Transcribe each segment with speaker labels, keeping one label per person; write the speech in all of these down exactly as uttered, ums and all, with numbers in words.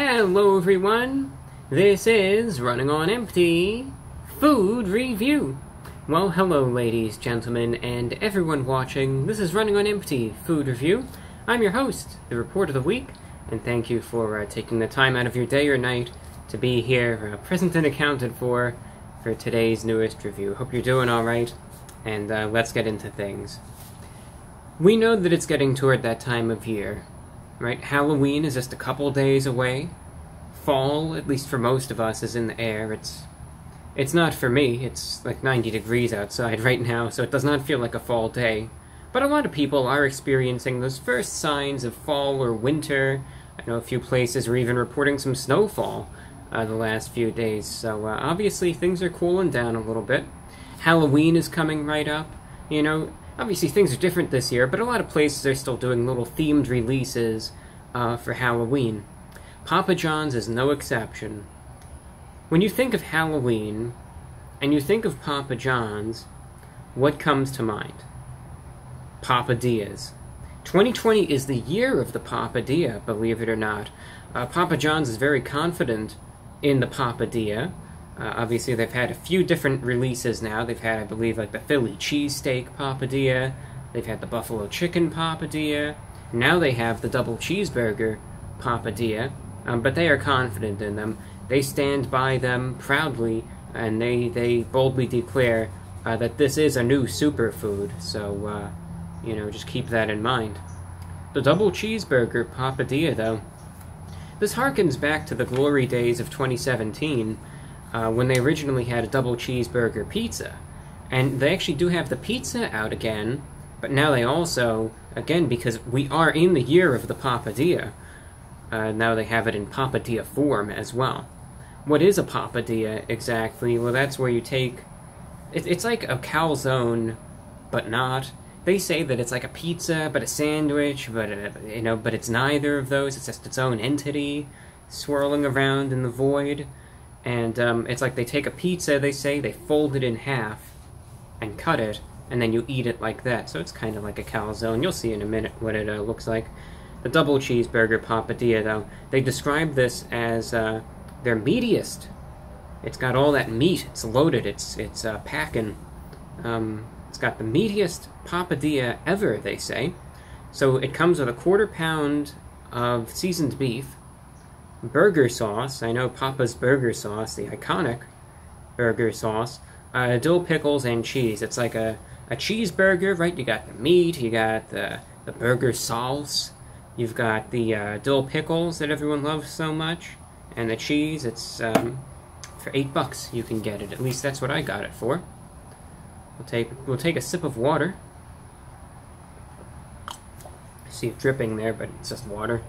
Speaker 1: Hello everyone, this is Running on Empty Food Review. Well, hello ladies, gentlemen, and everyone watching. This is Running on Empty Food Review. I'm your host, the Report of the Week, and thank you for uh, taking the time out of your day or night to be here, uh, present and accounted for, for today's newest review. Hope you're doing alright, and uh, let's get into things. We know that it's getting toward that time of year, right? Halloween is just a couple days away. Fall, at least for most of us, is in the air. It's it's not for me. It's like ninety degrees outside right now, so it does not feel like a fall day. But a lot of people are experiencing those first signs of fall or winter. I know a few places are even reporting some snowfall uh, the last few days, so uh, obviously things are cooling down a little bit. Halloween is coming right up, you know. Obviously things are different this year, but a lot of places are still doing little themed releases uh, for Halloween. Papa John's is no exception. When you think of Halloween, and you think of Papa John's, what comes to mind? Papadias. twenty twenty is the year of the Papadia, believe it or not. Uh, Papa John's is very confident in the Papadia. Uh, obviously, they've had a few different releases now. They've had, I believe, like the Philly cheesesteak Papadia. They've had the buffalo chicken Papadia. Now they have the double cheeseburger Papadia. Um, but they are confident in them. They stand by them proudly, and they, they boldly declare uh, that this is a new superfood. So, uh, you know, just keep that in mind. The double cheeseburger Papadia, though, this harkens back to the glory days of twenty seventeen, Uh, when they originally had a double cheeseburger pizza. And they actually do have the pizza out again, but now they also, again, because we are in the year of the Papadia, uh, now they have it in Papadia form as well. What is a Papadia exactly? Well, that's where you take... It, it's like a calzone, but not. They say that it's like a pizza, but a sandwich, but, a, you know, but it's neither of those. It's just its own entity, swirling around in the void. And um, it's like they take a pizza, they say, they fold it in half and cut it, and then you eat it like that. So it's kind of like a calzone. You'll see in a minute what it uh, looks like. The double cheeseburger Papadia, though, they describe this as uh, their meatiest. It's got all that meat. It's loaded. It's it's uh, packing. Um, it's got the meatiest Papadia ever, they say. So it comes with a quarter pound of seasoned beef, burger sauce, I know Papa's burger sauce, the iconic burger sauce, uh, dill, pickles, and cheese. It's like a, a cheeseburger, right? You got the meat, you got the, the burger sauce, you've got the uh, dill pickles that everyone loves so much, and the cheese. It's um, for eight bucks you can get it. At least that's what I got it for. We'll take, we'll take a sip of water. I see it dripping there, but it's just water.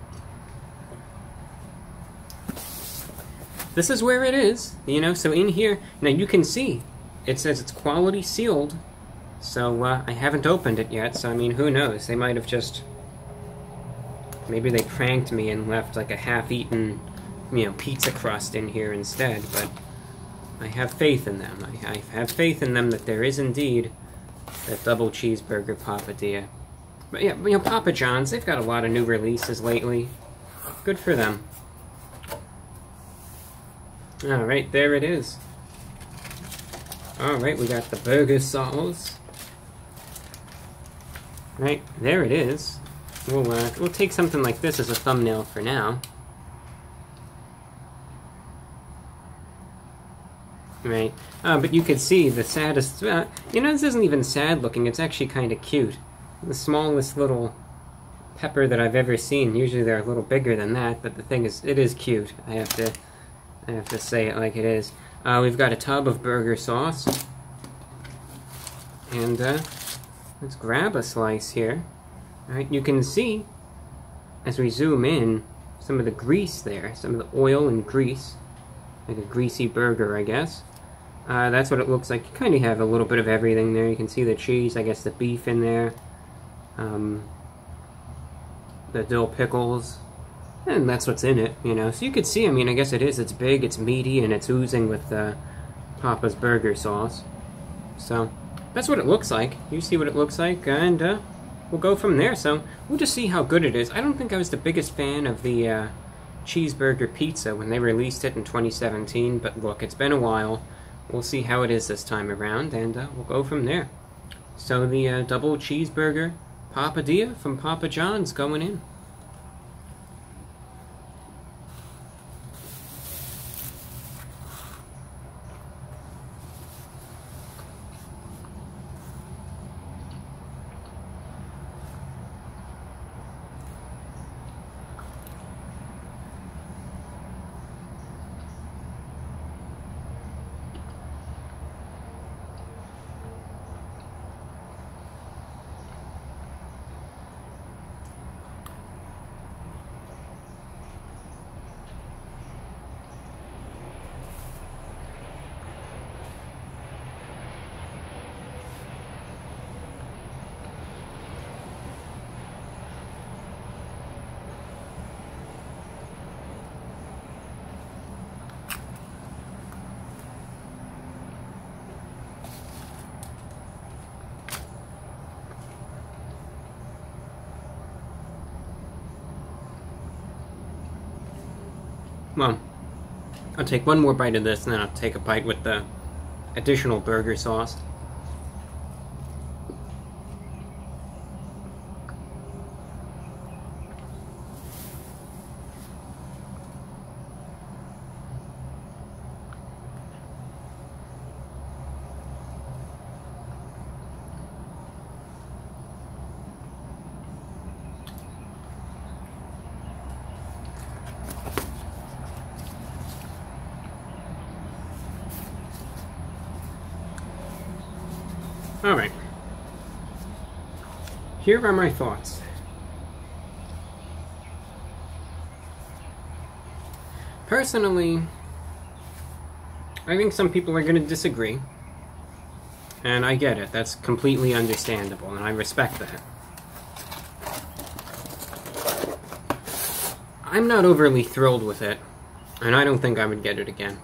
Speaker 1: This is where it is, you know, so in here, now you can see, it says it's quality sealed, so uh, I haven't opened it yet, so I mean, who knows, they might have just, maybe they pranked me and left like a half-eaten, you know, pizza crust in here instead, but I have faith in them. I, I have faith in them that there is indeed that double cheeseburger Papadia. But yeah, you know, Papa John's, they've got a lot of new releases lately. Good for them. Alright, there it is. Alright, we got the burger sauce. Right, there it is. We'll, uh, we'll take something like this as a thumbnail for now. Right, uh, but you could see the saddest... Uh, you know, this isn't even sad looking, it's actually kind of cute. The smallest little pepper that I've ever seen. Usually they're a little bigger than that, but the thing is, it is cute. I have to... I have to say it like it is. Uh, we've got a tub of burger sauce. And uh, let's grab a slice here. Alright, you can see, as we zoom in, some of the grease there. Some of the oil and grease. Like a greasy burger, I guess. Uh, that's what it looks like. You kind of have a little bit of everything there. You can see the cheese, I guess the beef in there. Um, the dill pickles. And that's what's in it, you know. So you could see, I mean, I guess it is. It's big, it's meaty, and it's oozing with uh, Papa's burger sauce. So, that's what it looks like. You see what it looks like, and uh, we'll go from there. So, we'll just see how good it is. I don't think I was the biggest fan of the uh, cheeseburger pizza when they released it in twenty seventeen, but look, it's been a while. We'll see how it is this time around, and uh, we'll go from there. So the uh, double cheeseburger papadia from Papa John's going in. Well, I'll take one more bite of this, and then I'll take a bite with the additional burger sauce. Alright. Here are my thoughts. Personally, I think some people are going to disagree. And I get it. That's completely understandable, and I respect that. I'm not overly thrilled with it, and I don't think I would get it again.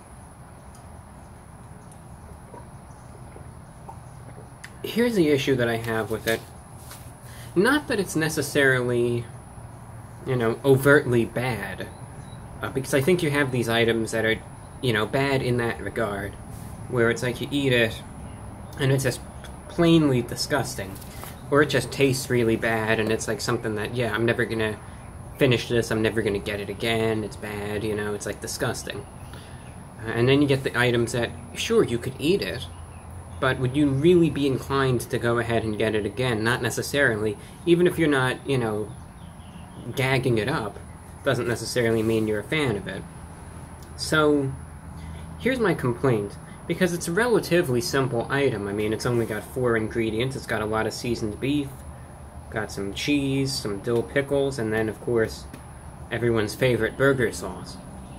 Speaker 1: Here's the issue that I have with it. Not that it's necessarily, you know, overtly bad. Uh, because I think you have these items that are, you know, bad in that regard. Where it's like you eat it, and it's just plainly disgusting. Or it just tastes really bad, and it's like something that, yeah, I'm never gonna finish this, I'm never gonna get it again, it's bad, you know, it's like disgusting. Uh, and then you get the items that, sure, you could eat it, but would you really be inclined to go ahead and get it again? Not necessarily. Even if you're not, you know, gagging it up, doesn't necessarily mean you're a fan of it. So, here's my complaint. Because it's a relatively simple item. I mean, it's only got four ingredients. It's got a lot of seasoned beef, got some cheese, some dill pickles, and then, of course, everyone's favorite burger sauce.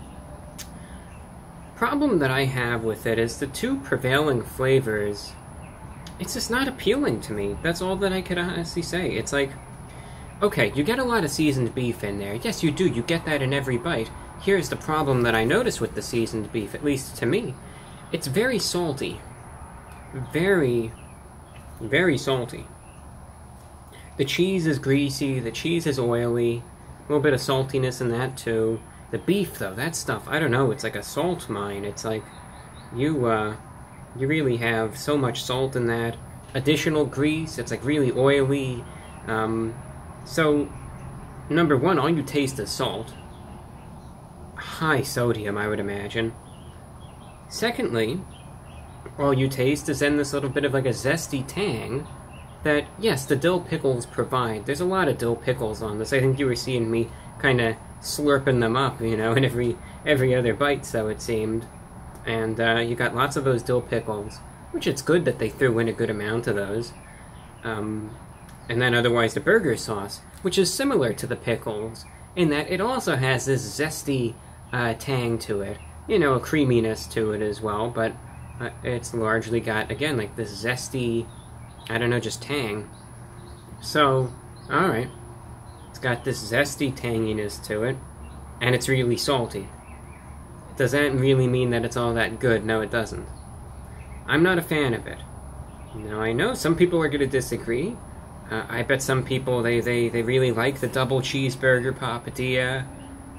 Speaker 1: Problem that I have with it is the two prevailing flavors, it's just not appealing to me. That's all that I could honestly say. It's like, okay, you get a lot of seasoned beef in there. Yes, you do. You get that in every bite. Here's the problem that I notice with the seasoned beef, at least to me. It's very salty. Very, very salty. The cheese is greasy. The cheese is oily. A little bit of saltiness in that, too. The beef, though, that stuff, I don't know, it's like a salt mine. It's like, you, uh, you really have so much salt in that. Additional grease, it's like really oily. Um, so, number one, all you taste is salt. High sodium, I would imagine. Secondly, all you taste is then this little bit of like a zesty tang that, yes, the dill pickles provide. There's a lot of dill pickles on this. I think you were seeing me kind of slurping them up, you know, in every every other bite, so it seemed. And uh, you got lots of those dill pickles, which it's good that they threw in a good amount of those. Um, and then otherwise the burger sauce, which is similar to the pickles, in that it also has this zesty uh, tang to it. You know, a creaminess to it as well, but uh, it's largely got, again, like this zesty, I don't know, just tang. So, alright. It's got this zesty tanginess to it, and it's really salty. Does that really mean that it's all that good? No, it doesn't. I'm not a fan of it. Now, I know some people are going to disagree. Uh, I bet some people, they, they, they really like the double cheeseburger papadia.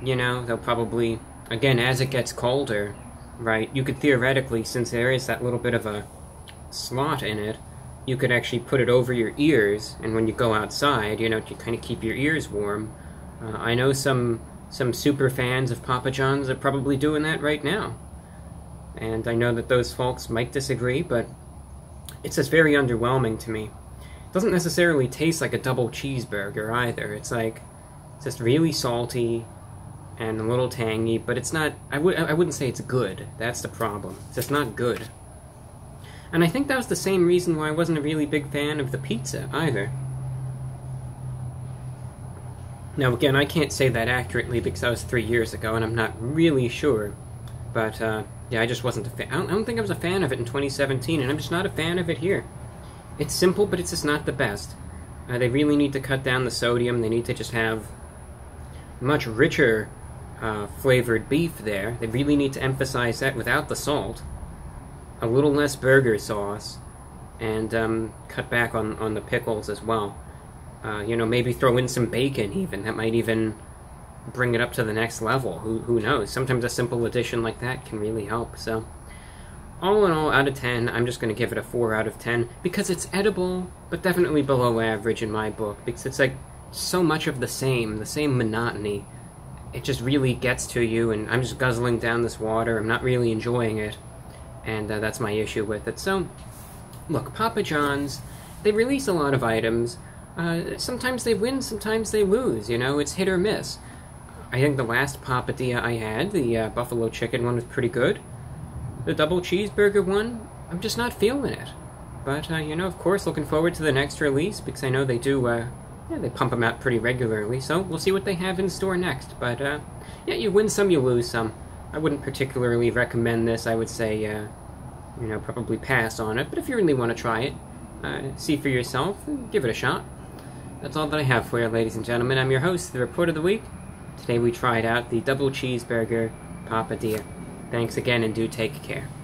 Speaker 1: you know, they'll probably, again, as it gets colder, right, you could theoretically, since there is that little bit of a slot in it, you could actually put it over your ears, and when you go outside, you know, to kind of keep your ears warm. Uh, I know some some super fans of Papa John's are probably doing that right now. And I know that those folks might disagree, but it's just very underwhelming to me. It doesn't necessarily taste like a double cheeseburger either. It's like, it's just really salty and a little tangy, but it's not, I, would, I wouldn't say it's good. That's the problem. It's just not good. And I think that was the same reason why I wasn't a really big fan of the pizza either. Now again, I can't say that accurately because that was three years ago and I'm not really sure. But uh, yeah, I just wasn't a fan. I don't, I don't think I was a fan of it in twenty seventeen, and I'm just not a fan of it here. It's simple, but it's just not the best. Uh, they really need to cut down the sodium. They need to just have much richer uh, flavored beef there. They really need to emphasize that without the salt. A little less burger sauce, and um, cut back on, on the pickles as well. Uh, you know, maybe throw in some bacon even. That might even bring it up to the next level. Who, who knows? Sometimes a simple addition like that can really help. So, all in all, out of ten, I'm just going to give it a four out of ten. Because it's edible, but definitely below average in my book. Because it's like so much of the same, the same monotony. It just really gets to you, and I'm just guzzling down this water. I'm not really enjoying it. And uh, that's my issue with it. So, look, Papa John's, they release a lot of items. Uh, sometimes they win, sometimes they lose, you know, it's hit or miss. I think the last Papadia I had, the uh, buffalo chicken one, was pretty good. The double cheeseburger one, I'm just not feeling it. But, uh, you know, of course, looking forward to the next release, because I know they do, uh, yeah, they pump them out pretty regularly, so we'll see what they have in store next. But, uh, yeah, you win some, you lose some. I wouldn't particularly recommend this. I would say, uh, you know, probably pass on it. But if you really want to try it, uh, see for yourself, give it a shot. That's all that I have for you, ladies and gentlemen. I'm your host, the Report of the Week. Today we tried out the Double Cheeseburger Papadia. Thanks again, and do take care.